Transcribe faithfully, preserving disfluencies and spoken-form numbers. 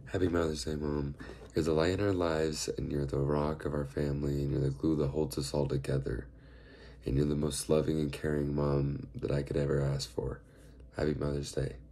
Happy Mother's Day, Mom. You're the light in our lives, and you're the rock of our family, and you're the glue that holds us all together. And you're the most loving and caring mom that I could ever ask for. Happy Mother's Day.